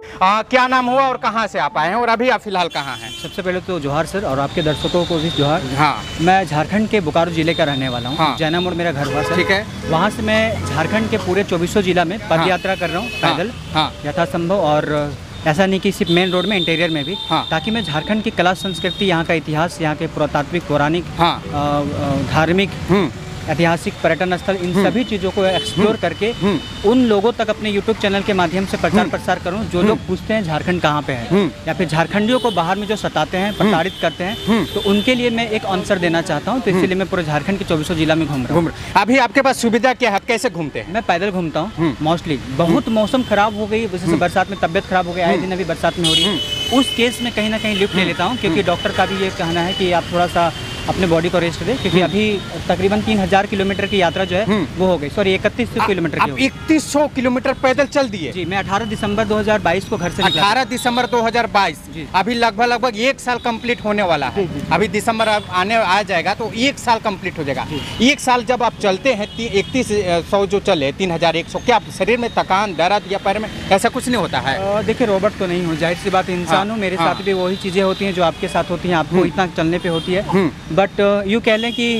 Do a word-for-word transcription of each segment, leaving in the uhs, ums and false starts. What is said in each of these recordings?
आ, क्या नाम हुआ और कहाँ से आप आए हैं और अभी आप फिलहाल कहाँ हैं? सबसे पहले तो जोहार सर, और आपके दर्शकों को भी जोहार। हाँ, मैं झारखंड के बोकारो जिले का रहने वाला हूँ। हाँ। जैना मोड़ मेरा घर हुआ सर। ठीक है। वहाँ से मैं झारखंड के पूरे चौबीसों जिला में पद हाँ। यात्रा कर रहा हूँ पैदल, हाँ। यथासंभव। और ऐसा नहीं कि सिर्फ मेन रोड में, इंटीरियर में भी, हाँ। ताकि मैं झारखंड की कला संस्कृति, यहाँ का इतिहास, यहाँ के पुरातात्विक, पौराणिक, हाँ। धार्मिक, हम्म ऐतिहासिक पर्यटन स्थल, इन सभी चीज़ों को एक्सप्लोर करके उन लोगों तक अपने यूट्यूब चैनल के माध्यम से प्रचार प्रसार करूं जो लोग पूछते हैं झारखंड कहाँ पे है, या फिर झारखंडियों को बाहर में जो सताते हैं, प्रताड़ित करते हैं, तो उनके लिए मैं एक आंसर देना चाहता हूं। तो इसीलिए मैं पूरे झारखंड के चौबीसों जिला में घूम रहा हूँ। अभी आपके पास सुविधा क्या है, कैसे घूमते हैं? मैं पैदल घूमता हूँ मोस्टली। बहुत मौसम खराब हो गई, जैसे बरसात में तबियत खराब हो गई, आए दिन अभी बरसात में हो रही है, उस केस में कहीं ना कहीं लिफ्ट ले लेता हूँ, क्योंकि डॉक्टर का भी ये कहना है कि आप थोड़ा सा अपने बॉडी को रेस्ट दें, क्योंकि अभी तकरीबन तीन हजार किलोमीटर की यात्रा जो है वो हो गई। सॉरी, इकतीस सौ किलोमीटर की। इकतीस सौ किलोमीटर पैदल चल दिए? जी, मैं अठारह दिसंबर दो हज़ार बाईस को घर से निकला। अठारह दिसंबर दो हज़ार बाईस, अभी लगभग लगभग एक साल कंप्लीट होने वाला है। अभी दिसंबर आने आ जाएगा तो एक साल कंप्लीट हो जाएगा। एक साल जब आप चलते हैं, इकतीस सौ जो चले, तीन हजार एक सौ, क्या शरीर में थकान, दर्द या पैर में ऐसा कुछ नहीं होता है? देखिए, रोबोट तो नहीं हो, जाहिर सी बात, इंसान हूँ, मेरे साथ भी वही चीज़ें होती हैं जो आपके साथ होती हैं, आपको इतना चलने पे होती है। बट यू कह लें कि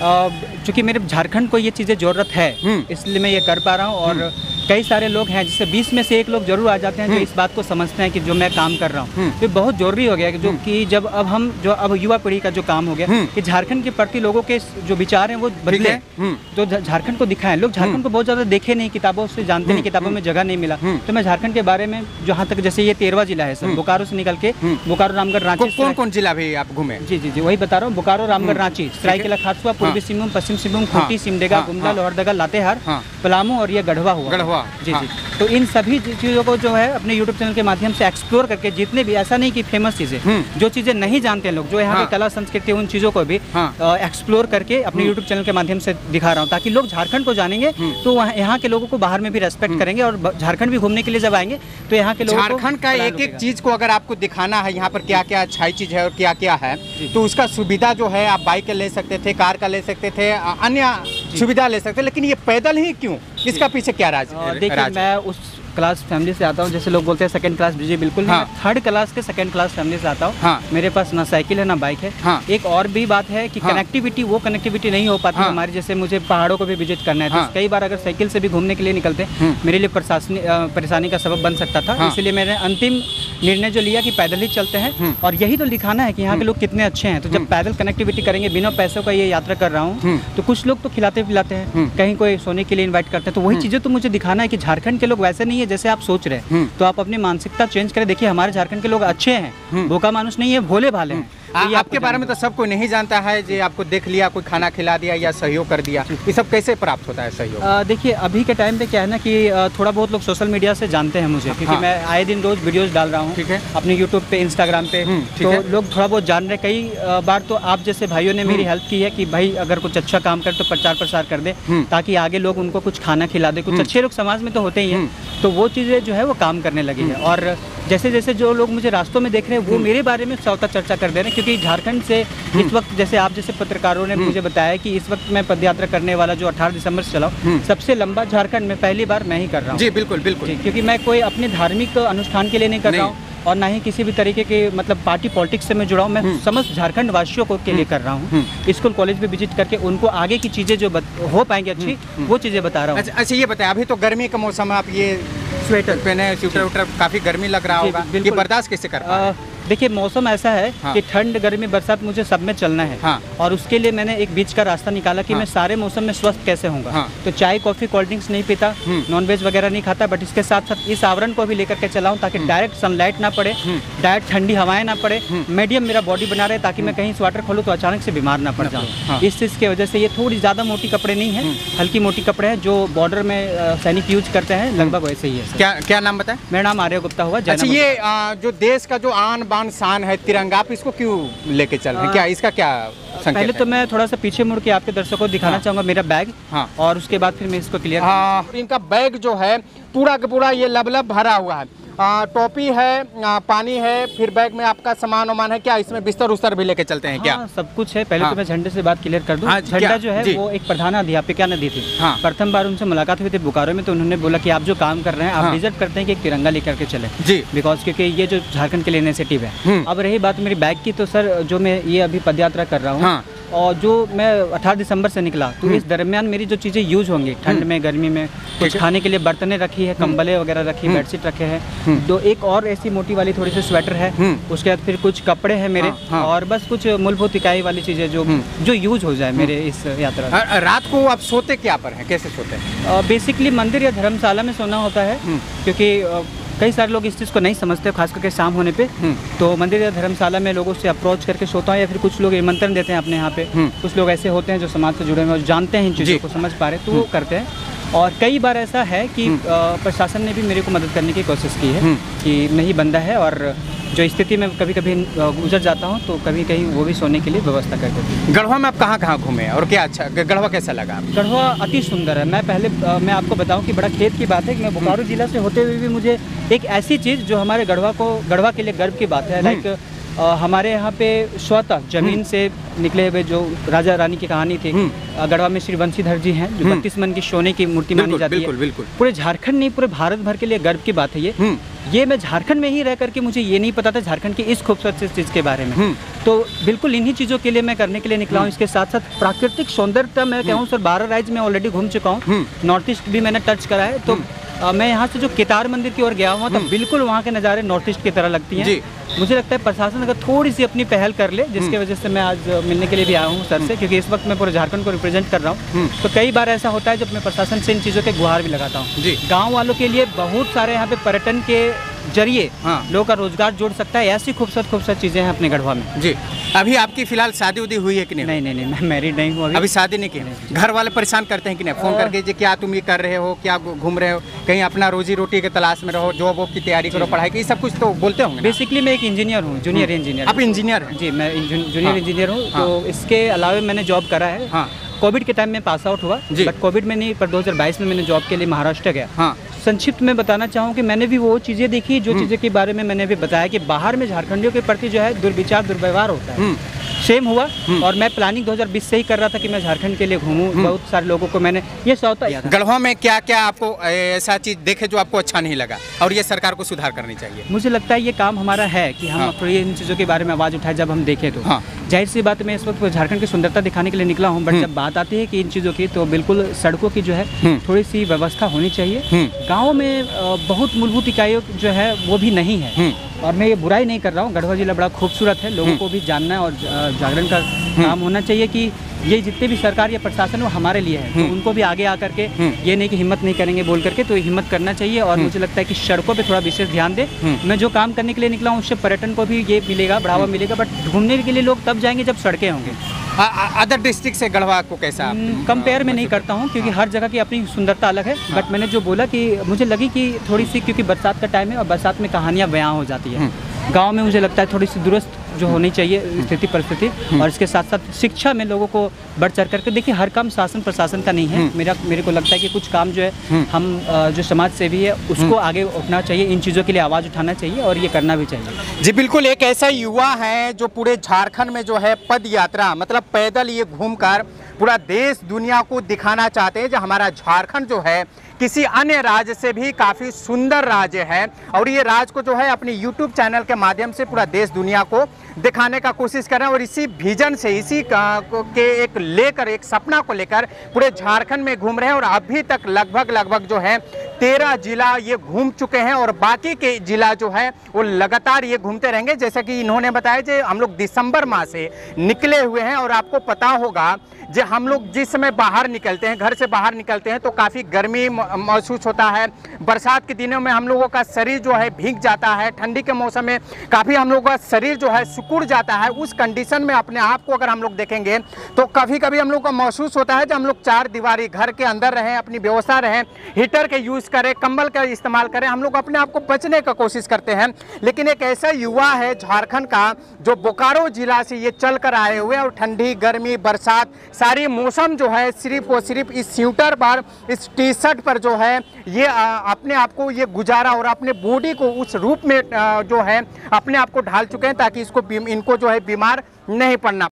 चूँकि मेरे झारखंड को ये चीज़ें ज़रूरत है, इसलिए मैं ये कर पा रहा हूँ। और कई सारे लोग हैं, जिससे बीस में से एक लोग जरूर आ जाते हैं जो इस बात को समझते हैं कि जो मैं काम कर रहा हूँ तो बहुत जरूरी हो गया है, जो कि जब अब हम जो अब युवा पीढ़ी का जो काम हो गया कि झारखंड के प्रति लोगों के जो विचार हैं वो बदले, जो झारखंड को दिखाएं। लोग झारखंड को बहुत ज़्यादा देखे नहीं, किताबों से जानते नहीं, किताबों में जगह नहीं मिला। तो मैं झारखंड के बारे में, जहाँ तक जैसे ये तेरवा जिला है सर, बोकारो से निकल के बोकारो, रामगढ़, रांची। कौन कौन जिला भी आप घूमे? जी जी जी वही बता रहा हूँ, बोकारो, रामगढ़, रांची, सरायकेला खासुआ, पूर्वी सिंहभूम, पश्चिम सिंहभूम, खूंटी, सिमडेगा, गुमला, लोहरदगा, लातेहार, पलामू और ये गढ़वा हुआ। गढ़वा, जी जी। तो इन सभी चीज़ों को जो है अपने यूट्यूब चैनल के माध्यम से एक्सप्लोर करके, जितने भी, ऐसा नहीं कि फेमस चीज़ें, जो चीज़ें नहीं जानते हैं लोग, जो यहाँ की कला संस्कृति, उन चीज़ों को भी एक्सप्लोर करके अपने यूट्यूब चैनल के माध्यम से दिखा रहा हूँ, ताकि लोग झारखंड को जानेंगे तो यहाँ के लोगों को बाहर में भी रेस्पेक्ट करेंगे, और झारखंड भी घूमने के लिए जब आएंगे तो यहाँ के लोगों को झारखंड का एक एक चीज को अगर आपको दिखाना है, यहाँ पर क्या क्या अच्छाई चीज है और क्या क्या है, तो उसका सुविधा जो है, आप बाइक का ले सकते थे, कार का ले सकते थे, अन्य सुविधा ले सकते, लेकिन ये पैदल ही क्यों? इसका पीछे क्या राज? देखिए, मैं उस क्लास फैमिली से आता हूँ, जैसे लोग बोलते हैं सेकंड क्लास। जी बिल्कुल नहीं, थर्ड क्लास के सेकंड क्लास फैमिली से आता हूँ। हाँ। मेरे पास ना साइकिल है ना बाइक है। हाँ। एक और भी बात है कि हाँ। कनेक्टिविटी, वो कनेक्टिविटी नहीं हो पाती हाँ। हमारी, जैसे मुझे पहाड़ों को भी विजिट करना है, हाँ। तो कई बार अगर साइकिल से भी घूमने के लिए निकलते मेरे लिए परेशानी का सबब बन सकता था। हाँ। इसलिए मैंने अंतिम निर्णय जो लिया कि पैदल ही चलते हैं, और यही तो दिखाना है कि यहाँ के लोग कितने अच्छे हैं। तो जब पैदल कनेक्टिविटी करेंगे, बिना पैसों का ये यात्रा कर रहा हूँ, तो कुछ लोग तो खिलाते पिलाते हैं, कहीं कोई सोने के लिए इन्वाइट करते हैं, तो वही चीज़ें तो मुझे दिखाना है कि झारखंड के लोग वैसे नहीं है जैसे आप सोच रहे हैं। तो आप अपनी मानसिकता चेंज करें। देखिए, हमारे झारखंड के लोग अच्छे हैं, भूखा मानुष नहीं है, भोले भाले हैं। आ, तो आपके बारे में तो सब कोई नहीं जानता है, जो आपको देख लिया, कोई खाना खिला दिया या सहयोग कर दिया, ये सब कैसे प्राप्त होता है सहयोग? देखिए, अभी के टाइम पे क्या है ना कि थोड़ा बहुत लोग सोशल मीडिया से जानते हैं मुझे, क्योंकि हाँ। मैं आए दिन रोज वीडियोस डाल रहा हूँ, ठीक है, अपने यूट्यूब पे, इंस्टाग्राम पे, तो लोग थोड़ा बहुत जान रहे। कई बार तो आप जैसे भाइयों ने मेरी हेल्प की है कि भाई अगर कुछ अच्छा काम कर तो प्रचार प्रसार कर दे, ताकि आगे लोग उनको कुछ खाना खिला दे। कुछ अच्छे लोग समाज में तो होते ही हैं, तो वो चीज़ें जो है वो काम करने लगी है। और जैसे जैसे जो लोग मुझे रास्तों में देख रहे हैं, वो मेरे बारे में सौता चर्चा कर दे रहे हैं, क्योंकि झारखंड से इस वक्त, जैसे आप जैसे पत्रकारों ने मुझे बताया कि इस वक्त मैं पदयात्रा करने वाला जो अठारह दिसंबर से चला हूँ, सबसे लंबा झारखंड में पहली बार मैं ही कर रहा हूँ। जी बिल्कुल बिल्कुल, क्योंकि मैं कोई अपने धार्मिक अनुष्ठान के लिए नहीं कर रहा हूँ, और ना ही किसी भी तरीके के मतलब पार्टी पॉलिटिक्स से मैं जुड़ा हूँ। मैं समस्त झारखंड वासियों को के लिए कर रहा हूँ। स्कूल कॉलेज में विजिट करके उनको आगे की चीज़ें जो हो पाएंगी अच्छी, वो चीज़ें बता रहा हूँ। अच्छा अच्छा, ये बताएं, अभी तो गर्मी का मौसम है, आप ये स्वेटर पहने, स्वेटर उटर, काफ़ी गर्मी लग रहा होगा, ये बर्दाश्त कैसे कर पा रहे हैं? देखिए, मौसम ऐसा है हाँ। कि ठंड, गर्मी, बरसात मुझे सब में चलना है। हाँ। और उसके लिए मैंने एक बीच का रास्ता निकाला कि हाँ। मैं सारे मौसम में स्वस्थ कैसे होऊंगा। हाँ। तो चाय, कॉफी, कोल्ड ड्रिंक्स नहीं पीता, नॉनवेज वगैरह नहीं खाता, बट इसके साथ साथ इस आवरण को भी लेकर के चलाऊं, ताकि डायरेक्ट सनलाइट ना पड़े, डायरेक्ट ठंडी हवाएं ना पड़े, मीडियम मेरा बॉडी बना रहे, ताकि मैं कहीं स्वेटर खोलूँ तो अचानक से बीमार ना पड़ जाऊँ। इस चीज़ की वजह से ये थोड़ी ज़्यादा मोटी कपड़े नहीं है, हल्की मोटी कपड़े हैं, जो बॉर्डर में सैनिक यूज करते हैं, लगभग वैसे ही है। क्या क्या नाम बताएं? मेरा नाम आर्य गुप्ता हुआ। अच्छा, ये जो देश का जो आन बान शान है तिरंगा, आप इसको क्यों लेके चल रहे हैं? क्या इसका क्या पहले तो मैं थोड़ा सा पीछे मुड़ के आपके दर्शकों को दिखाना हाँ। चाहूँगा मेरा बैग, हाँ। और उसके बाद फिर मैं इसको क्लियर हाँ। इनका बैग जो है पूरा का पूरा ये लबलब भरा हुआ है। टोपी है, आ, पानी है, फिर बैग में आपका सामान वामान है क्या? इसमें बिस्तर उस्तर भी लेके चलते हैं क्या? हाँ, सब कुछ है। पहले हाँ। तो मैं झंडे से बात क्लियर कर दूं। हाँ, झंडा जो है वो एक प्रधान अध्यापिका ने दी थी। हाँ। प्रथम बार उनसे मुलाकात हुई थी बोकारो में, तो उन्होंने बोला कि आप जो काम कर रहे हैं, आप हाँ। डिजर्व करते हैं कि एक तिरंगा लेकर के चले जी, बिकॉज क्योंकि ये जो झारखंड के लिए इनिशिएटिव है। अब रही बात मेरी बैग की, तो सर जो मैं ये अभी पदयात्रा कर रहा हूँ, हाँ। और जो मैं अठारह दिसंबर से निकला, तो इस दरमियान मेरी जो चीज़ें यूज होंगी ठंड में, गर्मी में, कुछ खाने के लिए बर्तनें रखी है, कंबले वगैरह रखी, बेडशीट रखे हैं, दो एक और ऐसी मोटी वाली थोड़ी सी स्वेटर है, उसके बाद फिर कुछ कपड़े हैं मेरे, हाँ, हाँ। और बस कुछ मूलभूत इकाई वाली चीज़ें जो जो यूज हो जाए मेरे इस यात्रा में। आ, रात को आप सोते क्या पर हैं, कैसे सोते हैं? बेसिकली मंदिर या धर्मशाला में सोना होता है, क्योंकि अ, कई सारे लोग इस चीज़ को नहीं समझते, खास करके शाम होने पे। तो मंदिर या धर्मशाला में लोगों से अप्रोच करके सोता हूँ, या फिर कुछ लोग निमंत्रण देते हैं अपने यहाँ पे। कुछ लोग ऐसे होते हैं जो समाज से जुड़े हुए और जानते हैं इन चीज़ों को, समझ पा रहे, तो वो करते हैं। और कई बार ऐसा है कि अ, प्रशासन ने भी मेरे को मदद करने की कोशिश की है कि नहीं बंदा है, और जो स्थिति में कभी कभी गुजर जाता हूँ, तो कभी कहीं वो भी सोने के लिए व्यवस्था कर देती है। गढ़वा में आप कहाँ कहाँ घूमे और क्या अच्छा, गढ़वा कैसा लगा आपको? गढ़वा अति सुंदर है। मैं पहले अ, मैं आपको बताऊं कि बड़ा खेत की बात है कि मैं बोकारो जिला से होते हुए भी मुझे एक ऐसी चीज़ जो हमारे गढ़वा को गढ़वा के लिए गर्व की बात है, लाइक हमारे यहाँ पे स्वतः जमीन से निकले हुए जो राजा रानी की कहानी थी, अ, गढ़वा में श्री बंशीधर जी हैं, जो बत्तीस मन की सोने की मूर्ति मानी जाती बिल्कुल, है। बिल्कुल। पूरे झारखंड नहीं, पूरे भारत भर के लिए गर्व की बात है ये। ये मैं झारखंड में ही रह करके मुझे ये नहीं पता था झारखंड की इस खूबसूरत चीज़ के बारे में। तो बिल्कुल इन्हीं चीज़ों के लिए मैं करने के लिए निकला हूँ। इसके साथ साथ प्राकृतिक सौंदर्यता मैं कहूँ सर, बारह राज्य में ऑलरेडी घूम चुका हूँ, नॉर्थ ईस्ट भी मैंने टच करा है। तो आ, मैं यहाँ से जो केदार मंदिर की ओर गया हुआ, तो बिल्कुल वहाँ के नज़ारे नॉर्थ ईस्ट की तरह लगती हैं। मुझे लगता है प्रशासन अगर थोड़ी सी अपनी पहल कर ले, जिसकी वजह से मैं आज मिलने के लिए भी आया हूँ सर से, क्योंकि इस वक्त मैं पूरे झारखंड को रिप्रेजेंट कर रहा हूँ। तो कई बार ऐसा होता है जब मैं प्रशासन से इन चीज़ों के गुहार भी लगाता हूँ। गाँव वालों के लिए बहुत सारे यहाँ पे पर्यटन के जरिए हाँ। लोगों का रोजगार जोड़ सकता है, ऐसी खूबसूरत खूबसूरत चीज़ें हैं अपने गढ़वा में। जी। अभी आपकी फिलहाल शादी उदी हुई है कि नहीं? नहीं नहीं नहीं, मैं मैरिड नहीं हूँ अभी। अभी शादी नहीं की? घर वाले परेशान करते हैं कि नहीं, फोन करके जी क्या तुम ये कर रहे हो, क्या घूम रहे हो, कहीं अपना रोजी रोटी के तलाश में रहो, जॉब वॉब की तैयारी करो, पढ़ाई की, सब कुछ तो बोलते होंगे? बेसिकली मैं एक इंजीनियर हूँ, जूनियर इंजीनियर। आप इंजीनियर हैं? जी, मैं जूनियर इंजीनियर हूँ। तो इसके अलावा मैंने जॉब करा है। हाँ। कोविड के टाइम में पास आउट हुआ, बट कोविड में नहीं, पर दो हज़ार बाईस में मैंने जॉब के लिए महाराष्ट्र गया। हाँ। संक्षिप्त में बताना चाहूँ कि मैंने भी वो चीज़ें देखी जो चीज़ें के बारे में मैंने भी बताया कि बाहर में झारखंडियों के प्रति जो है दुर्विचार दुर्व्यवहार होता है। सेम हुआ, और मैं प्लानिंग दो हज़ार बीस से ही कर रहा था कि मैं झारखंड के लिए घूमूं। बहुत सारे लोगों को मैंने ये सौदा किया था। गढ़वा में क्या क्या आपको ऐसा चीज़ देखे जो आपको अच्छा नहीं लगा और ये सरकार को सुधार करनी चाहिए? मुझे लगता है ये काम हमारा है कि हम हाँ। थोड़ी इन चीज़ों के बारे में आवाज़ उठाए। जब हम देखें तो हाँ। जाहिर सी बात है, मैं इस वक्त झारखंड की सुंदरता दिखाने के लिए निकला हूँ, बट जब बात आती है कि इन चीज़ों की, तो बिल्कुल सड़कों की जो है थोड़ी सी व्यवस्था होनी चाहिए। गाँव में बहुत मूलभूत इकाइयों जो है वो भी नहीं है, और मैं ये बुराई नहीं कर रहा हूँ। गढ़वा जिला बड़ा खूबसूरत है, लोगों को भी जानना है और जागरण का काम होना चाहिए कि ये जितने भी सरकार या प्रशासन वो हमारे लिए है, तो उनको भी आगे आकर के ये नहीं कि हिम्मत नहीं करेंगे बोल करके, तो हिम्मत करना चाहिए। और मुझे लगता है कि सड़कों पे थोड़ा विशेष ध्यान दे। मैं जो काम करने के लिए निकला हूँ उससे पर्यटन को भी ये मिलेगा, बढ़ावा मिलेगा, बट घूमने के लिए लोग तब जाएंगे जब सड़कें होंगी। अदर डिस्ट्रिक्ट से गढ़वा को कैसा कंपेयर में नहीं करता हूँ, क्योंकि हर जगह की अपनी सुंदरता अलग है। बट मैंने जो बोला कि मुझे लगी कि थोड़ी सी, क्योंकि बरसात का टाइम है और बरसात में कहानियाँ बयां हो जाती है। गांव में मुझे लगता है थोड़ी सी दुरुस्त जो होनी चाहिए स्थिति परिस्थिति, और इसके साथ साथ शिक्षा में लोगों को बढ़ चढ़ करके, देखिए हर काम शासन प्रशासन का नहीं है। मेरा मेरे को लगता है कि कुछ काम जो है हम जो समाज सेवी है उसको आगे उठना चाहिए, इन चीज़ों के लिए आवाज़ उठाना चाहिए और ये करना भी चाहिए। जी बिल्कुल, एक ऐसा युवा है जो पूरे झारखंड में जो है पद यात्रा, मतलब पैदल ये घूमकर पूरा देश दुनिया को दिखाना चाहते हैं जो हमारा झारखंड जो है किसी अन्य राज्य से भी काफ़ी सुंदर राज्य है, और ये राज्य को जो है अपने यूट्यूब चैनल के माध्यम से पूरा देश दुनिया को दिखाने का कोशिश कर रहे हैं। और इसी विजन से, इसी के एक लेकर, एक सपना को लेकर पूरे झारखंड में घूम रहे हैं, और अभी तक लगभग लगभग जो है तेरह जिला ये घूम चुके हैं, और बाकी के जिला जो है वो लगातार ये घूमते रहेंगे। जैसा कि इन्होंने बताया कि हम लोग दिसंबर माह से निकले हुए हैं, और आपको पता होगा जो हम लोग जिस समय बाहर निकलते हैं, घर से बाहर निकलते हैं, तो काफ़ी गर्मी महसूस होता है। बरसात के दिनों में हम लोगों का शरीर जो है भीग जाता है, ठंडी के मौसम में काफ़ी हम लोगों का शरीर जो है सिकुड़ जाता है। उस कंडीशन में अपने आप को अगर हम लोग देखेंगे तो कभी कभी हम लोग को महसूस होता है कि हम लोग चार दीवारी घर के अंदर रहें, अपनी व्यवस्था रहें, हीटर के यूज़ करें, कंबल का इस्तेमाल करें, हम लोग अपने आप को बचने का कोशिश करते हैं। लेकिन एक ऐसा युवा है झारखंड का जो बोकारो जिला से ये चल कर आए हुए, और ठंडी गर्मी बरसात सारी मौसम जो है सिर्फ और सिर्फ इस स्वेटर पर, इस टी शर्ट पर जो है ये आ, अपने आप को ये गुजारा और अपने बॉडी को उस रूप में आ, जो है अपने आप को ढाल चुके हैं ताकि इसको इनको जो है बीमार नहीं पड़ना।